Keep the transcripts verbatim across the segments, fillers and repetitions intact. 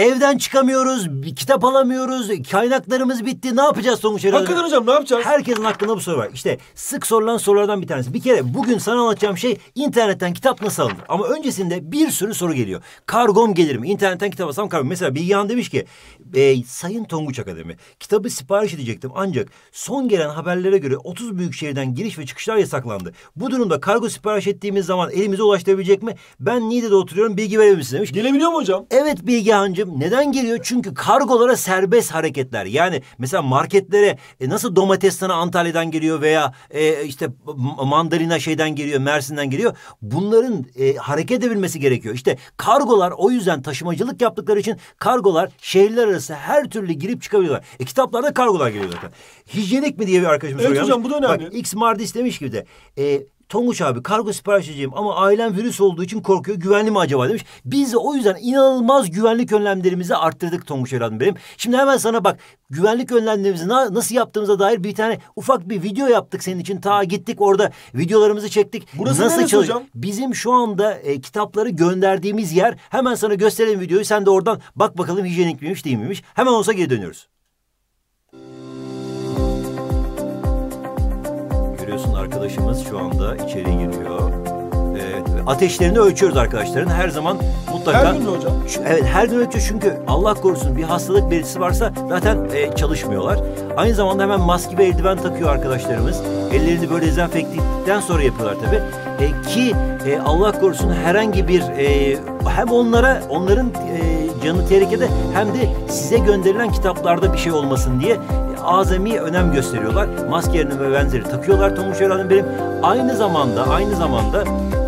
Evden çıkamıyoruz, bir kitap alamıyoruz, kaynaklarımız bitti. Ne yapacağız Tonguç Eren? Hakikaten hocam, ne yapacağız? Herkesin aklında bu soru var. İşte sık sorulan sorulardan bir tanesi. Bir kere bugün sana anlatacağım şey internetten kitap nasıl alınır? Ama öncesinde bir sürü soru geliyor. Kargom gelir mi? İnternetten kitap alsam kargom. Mesela Bilgehan demiş ki e, Sayın Tonguç Akademi, kitabı sipariş edecektim ancak son gelen haberlere göre otuz büyük şehirden giriş ve çıkışlar yasaklandı. Bu durumda kargo sipariş ettiğimiz zaman elimize ulaştırabilecek mi? Ben Niğde'de oturuyorum, bilgi verebilir misin demiş. Gelebiliyor mu hocam? Evet Bilgehan'cığım, neden geliyor? Çünkü kargolara serbest hareketler. Yani mesela marketlere e, nasıl domates sana Antalya'dan geliyor veya e, işte mandalina şeyden geliyor, Mersin'den geliyor. Bunların e, hareket edebilmesi gerekiyor. İşte kargolar o yüzden taşımacılık yaptıkları için kargolar şehirler arası her türlü girip çıkabiliyorlar. E, kitaplarda kargolar geliyor zaten. Hijyenik mi diye bir arkadaşımız evet soruyor. Evet hocam, bu da önemli. Bak X Mardis demiş gibi de... E, Tonguç abi kargo sipariş edeceğim ama ailem virüs olduğu için korkuyor. Güvenli mi acaba demiş. Biz de o yüzden inanılmaz güvenlik önlemlerimizi arttırdık Tonguç evladım benim. Şimdi hemen sana bak güvenlik önlemlerimizi na nasıl yaptığımıza dair bir tane ufak bir video yaptık senin için. Ta gittik orada videolarımızı çektik. Burası nasıl neresi hocam? Bizim şu anda e, kitapları gönderdiğimiz yer. Hemen sana gösterelim videoyu. Sen de oradan bak bakalım hijyenik miymiş değil miymiş. Hemen olsa geri dönüyoruz. Görüyorsun arkadaşımız şu anda içeri giriyor. Evet, ateşlerini ölçüyoruz arkadaşların. Her zaman mutlaka... Her gün mü hocam? Evet, her gün ölçüyor çünkü Allah korusun bir hastalık belirtisi varsa zaten e, çalışmıyorlar. Aynı zamanda hemen maske ve eldiven takıyor arkadaşlarımız. Ellerini böyle dezenfektikten sonra yapıyorlar tabii. E, ki e, Allah korusun herhangi bir... E, hem onlara, onların e, canı tehlikede hem de size gönderilen kitaplarda bir şey olmasın diye azami önem gösteriyorlar. Maskelerini ve benzeri takıyorlar Tonguç evladım benim. Aynı zamanda aynı zamanda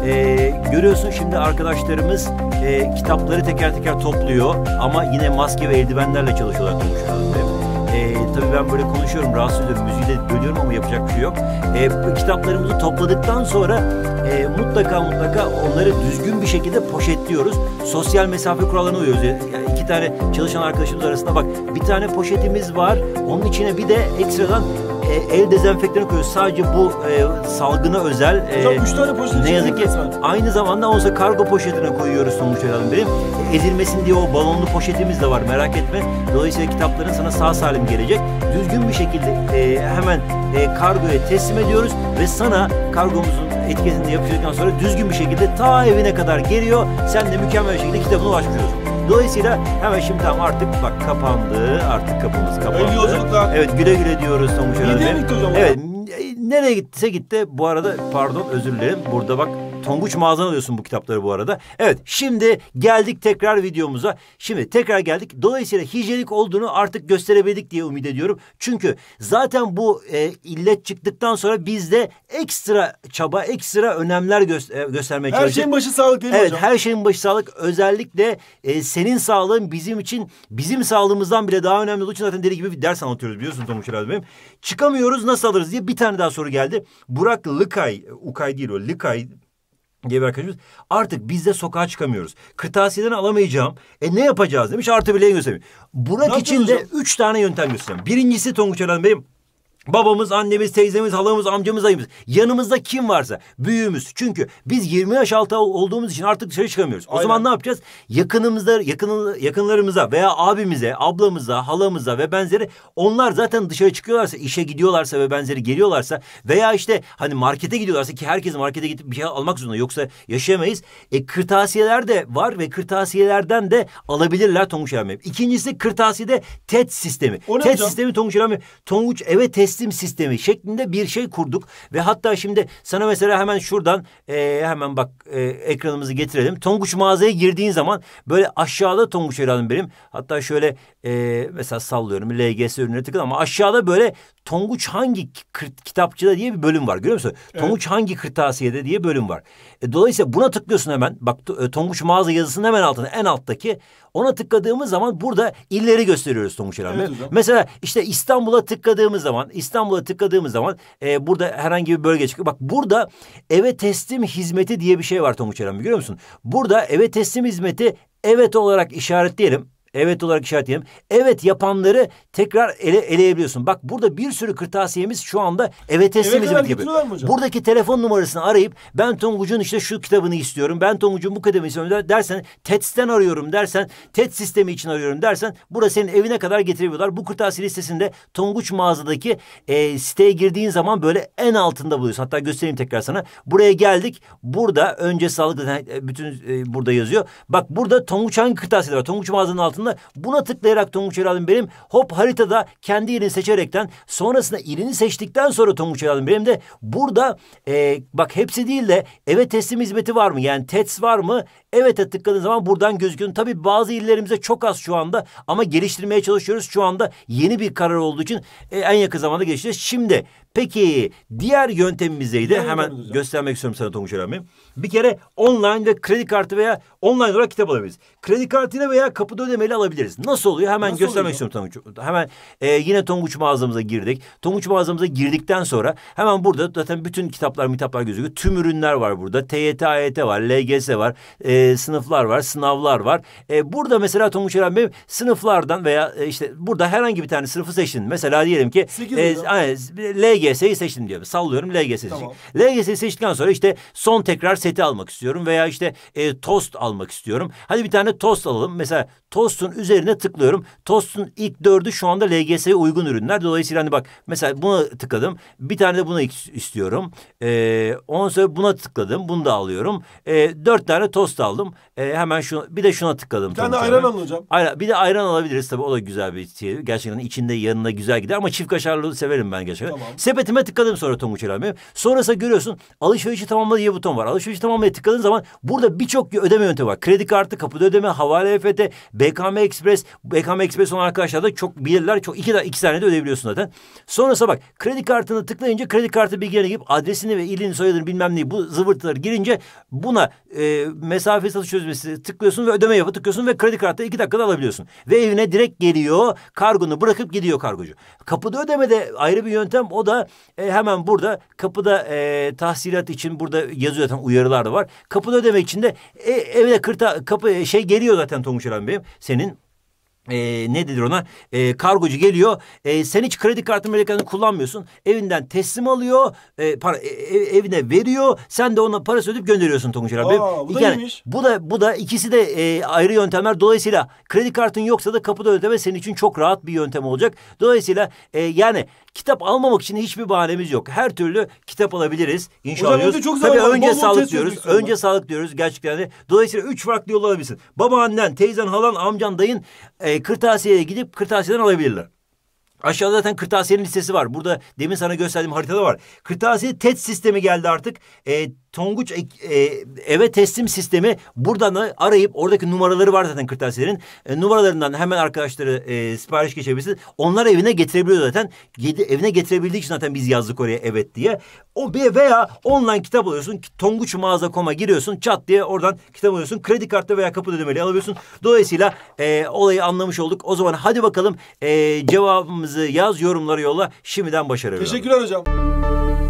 e, görüyorsun şimdi arkadaşlarımız e, kitapları teker teker topluyor ama yine maske ve eldivenlerle çalışıyorlar Tonguç evladım benim. E, tabii ben böyle konuşuyorum, rahatsız ediyorum, müziği de bölüyorum ama yapacak bir şey yok. E, kitaplarımızı topladıktan sonra e, mutlaka mutlaka onları düzgün bir şekilde poşetliyoruz. Sosyal mesafe kurallarına uyuyoruz. Yani iki tane çalışan arkadaşımız arasında bak bir tane poşetimiz var. Onun içine bir de ekstradan e, el dezenfektanı koyuyoruz. Sadece bu e, salgına özel. E, Hocam üç tane poşet. Ne yazık ki aynı zamanda olsa kargo poşetine koyuyoruz Tonguç evladım benim. E, ezilmesin diye o balonlu poşetimiz de var, merak etme. Dolayısıyla kitapların sana sağ salim gelecek. Düzgün bir şekilde e, hemen e, kargoya teslim ediyoruz ve sana kargomuzun etiketini yapıştırdıktan sonra düzgün bir şekilde ta evine kadar geliyor. Sen de mükemmel bir şekilde kitabına ulaşmış oluyorsun. Dolayısıyla hemen şimdi tamam artık bak kapandı. Artık kapımız kapandı. Hayırlı yolculuklar. Evet güle güle diyoruz Tonguç evladım. Niğde'ye mi gitti hocam? Evet. Nereye gittiyse gitti. Bu arada pardon özür dilerim. Burada bak Tonguç mağazan alıyorsun bu kitapları bu arada. Evet şimdi geldik tekrar videomuza. Şimdi tekrar geldik. Dolayısıyla hijyenik olduğunu artık gösterebildik diye umut ediyorum. Çünkü zaten bu e, illet çıktıktan sonra bizde ekstra çaba, ekstra önemler gö e, göstermeye çalışacağız. Her şeyin başı sağlık değil mi evet, hocam? Evet her şeyin başı sağlık. Özellikle e, senin sağlığın bizim için, bizim sağlığımızdan bile daha önemli olduğu için zaten deli gibi bir ders anlatıyoruz biliyorsun Tonguç evladım benim. Çıkamıyoruz nasıl alırız diye bir tane daha soru geldi. Burak Lıkay, Ukay değil o, Lıkay diye bir arkadaşımız. Artık biz de sokağa çıkamıyoruz. Kırtasiyeden alamayacağım. E ne yapacağız demiş. Artı bile göstereyim. Burak için de üç tane yöntem göstereyim. Birincisi Tonguç evladım benim. Babamız, annemiz, teyzemiz, halamız, amcamız, dayımız. Yanımızda kim varsa büyüğümüz. Çünkü biz yirmi yaş altı olduğumuz için artık dışarı çıkamıyoruz. Aynen. O zaman ne yapacağız? Yakınımızda, yakın, yakınlarımıza veya abimize, ablamıza, halamıza ve benzeri onlar zaten dışarı çıkıyorlarsa, işe gidiyorlarsa ve benzeri geliyorlarsa veya işte hani markete gidiyorlarsa ki herkes markete gidip bir şey almak zorunda yoksa yaşayamayız. E, kırtasiyeler de var ve kırtasiyelerden de alabilirler Tonguç evladım. İkincisi kırtasiyede T E T sistemi. T E T sistemi Tonguç evladım. Tonguç evet teslim sistemi şeklinde bir şey kurduk ve hatta şimdi sana mesela hemen şuradan e, hemen bak e, ekranımızı getirelim. Tonguç mağazaya girdiğin zaman böyle aşağıda Tonguç evladım benim. Hatta şöyle e, mesela sallıyorum L G S ürününe tıkladım ama aşağıda böyle Tonguç hangi kitapçıda diye bir bölüm var görüyor musun? Evet. Tonguç hangi kırtasiyede diye bölüm var. E, dolayısıyla buna tıklıyorsun hemen. Bak Tonguç mağaza yazısının hemen altında en alttaki. Ona tıkladığımız zaman burada illeri gösteriyoruz Tonguç evladım. Evet, mesela işte İstanbul'a tıkladığımız zaman İstanbul'a tıkladığımız zaman e, burada herhangi bir bölge çıkıyor. Bak burada eve teslim hizmeti diye bir şey var Tonguç evladım görüyor musun? Burada eve teslim hizmeti evet olarak işaretleyelim. Evet olarak işaretleyelim. Evet yapanları tekrar ele, eleyebiliyorsun. Bak burada bir sürü kırtasiyemiz şu anda evet teslim Eve kadar hizmeti yapıyor. getiriyorlar mı hocam? Buradaki telefon numarasını arayıp ben Tonguç'un işte şu kitabını istiyorum. Ben Tonguç'un bu kitabını istiyorum dersen, T E T S'ten arıyorum dersen, T E T sistemi için arıyorum dersen burada senin evine kadar getirebiliyorlar. Bu kırtasiye listesinde Tonguç mağazadaki e, siteye girdiğin zaman böyle en altında buluyorsun. Hatta göstereyim tekrar sana. Buraya geldik. Burada önce sağlık bütün e, burada yazıyor. Bak burada Tonguç hangi kırtasiyeler var? Tonguç mağazanın altında. Buna tıklayarak Tonguç Evladım Benim hop haritada kendi yerini seçerekten sonrasında ilini seçtikten sonra Tonguç Evladım Benim de burada e, bak hepsi değil de eve teslim hizmeti var mı? Yani T E T S var mı? Evet'e tıkladığın zaman buradan gözüküyor. Tabii bazı illerimizde çok az şu anda ama geliştirmeye çalışıyoruz. Şu anda yeni bir karar olduğu için e, en yakın zamanda geliştireceğiz. Şimdi peki diğer yöntemimiz neydi? Diğer Hemen yöntemimiz hocam. göstermek istiyorum sana Tonguç Evladım Benim. Bir kere online ve kredi kartı veya online olarak kitap alabiliriz. Kredi kartıyla veya kapıda ödemeyle alabiliriz. Nasıl oluyor? Hemen Nasıl göstermek oluyor? istiyorum Tonguç. Hemen e, yine Tonguç mağazamıza girdik. Tonguç mağazamıza girdikten sonra hemen burada zaten bütün kitaplar, mitaplar gözüküyor. Tüm ürünler var burada. T Y T, A Y T var, L G S var, e, sınıflar var, sınavlar var. E, burada mesela Tonguç Evladım Benim sınıflardan veya e, işte burada herhangi bir tane sınıfı seçtin. Mesela diyelim ki Sekiz e, hocam. hani, L G S'yi seçtim diyorum. Sallıyorum L G S'yi Tamam. seçtim. L G S'yi seçtikten sonra işte son tekrar seti almak istiyorum veya işte e, tost almak istiyorum. Hadi bir tane tost alalım. Mesela tostun üzerine tıklıyorum. Tostun ilk dördü şu anda L G S'ye uygun ürünler. Dolayısıyla hani bak mesela buna tıkladım. Bir tane de buna istiyorum. E, ondan sonra buna tıkladım. Bunu da alıyorum. E, dört tane tost aldım. E, hemen şu bir de şuna tıkladım. Bir tane de Tonguç ayran abi. alın hocam. Ayran, bir de ayran alabiliriz tabii. O da güzel bir şey. Gerçekten içinde yanına güzel gider ama çift kaşarlı severim ben gerçekten. Tamam. Sepetime tıkladım sonra Tonguç Evladım Benim. Sonrasında görüyorsun alışverişi tamamla diye buton var. Alışverişi tamamlaya tıkladığın zaman burada birçok ödeme yöntemi var. Kredi kartı, kapıda ödeme, havale E F T, B K M Express. B K M Express olan arkadaşlar da çok bilirler. Çok iki, iki tane de ödeyebiliyorsun zaten. Sonrasında bak kredi kartını tıklayınca kredi kartı bilgilerine girip adresini ve ilini, soyadını bilmem neyi bu zıvırtıları girince buna e, mesafe satış çözmesi tıklıyorsun ve ödeme yapı tıklıyorsun ve kredi kartı iki dakikada alabiliyorsun. Ve evine direkt geliyor. Kargonu bırakıp gidiyor kargocu. Kapıda ödeme de ayrı bir yöntem. O da e, hemen burada kapıda e, tahsilat için burada yazıyor zaten uyarılar da var. Kapıda ödeme için de e, evine kırta kapı şey geliyor zaten Tonguç Evladım Benim. Senin e, ne denir ona? E, kargocu geliyor. E, sen hiç kredi kartı meleklerini kullanmıyorsun. Evinden teslim alıyor. E, para e, evine veriyor. Sen de ona parası ödeyip gönderiyorsun Tonguç Evladım Benim. Aa, bu da Yani iyiymiş. bu da bu da ikisi de e, ayrı yöntemler. Dolayısıyla kredi kartın yoksa da kapıda ödeme senin için çok rahat bir yöntem olacak. Dolayısıyla e, yani kitap almamak için hiçbir bahanemiz yok. Her türlü kitap alabiliriz. İnşallah. Hocam diyoruz. evde çok Tabii zaman var. önce Bol bol sağlık test diyoruz. çözmek istiyorum Önce ben. sağlık diyoruz gerçekten de. Dolayısıyla üç farklı yol alabilirsin. Babaannen, teyzen, halan, amcan, dayın e, kırtasiyeye gidip kırtasiyeden alabilirler. Aşağıda zaten kırtasiyenin listesi var. Burada demin sana gösterdiğim haritada var. Kırtasiye T E T sistemi geldi artık. E, Tonguç e, eve teslim sistemi buradan arayıp oradaki numaraları var zaten kırtasiyelerin. E, numaralarından hemen arkadaşları e, sipariş geçebilirsin. Onlar evine getirebiliyor zaten. Evine getirebildiği için zaten biz yazdık oraya evet diye. O bir veya online kitap alıyorsun. tonguç mağaza nokta com'a giriyorsun. Çat diye oradan kitap alıyorsun. Kredi kartı veya kapıda ödemeli alabiliyorsun. Dolayısıyla e, olayı anlamış olduk. O zaman hadi bakalım e, cevabımızı yaz, yorumları yolla. Şimdiden başarılar. Teşekkürler hocam.